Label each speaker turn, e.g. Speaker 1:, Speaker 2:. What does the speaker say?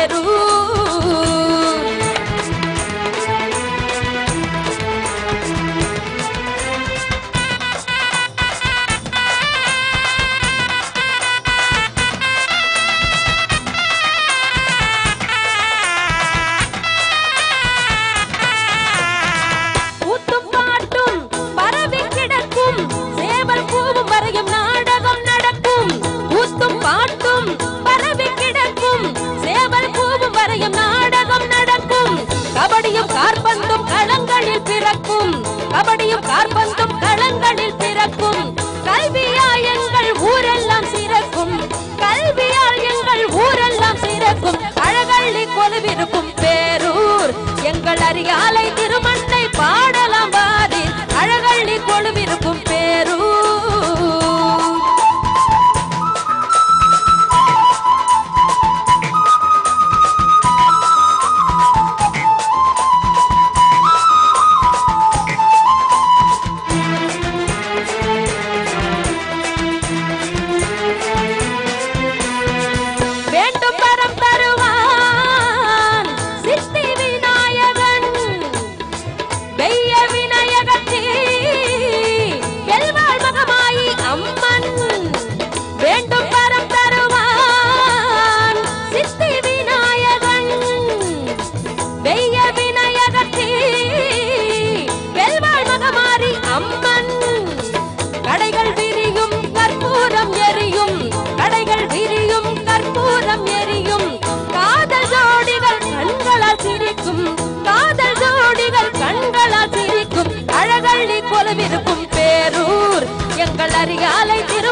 Speaker 1: கபடியும் காற்பந்தும் களங்களில் பிறக்கும். கல்வியால் எங்கள் ஊரெல்லாம் சிறக்கும். கல்வியால் எங்கள் ஊரெல்லாம் சிறக்கும். அழகள்ளி கொலுவிருக்கும் பேரூர் எங்கள் அரியாலை திருமண்ணை பாடலாம் வாரி. அழகள்ளி கொலுவிருக்கும் பேரூர். கொலுவிருக்கும் பேரூர் எங்கள் அரியாலை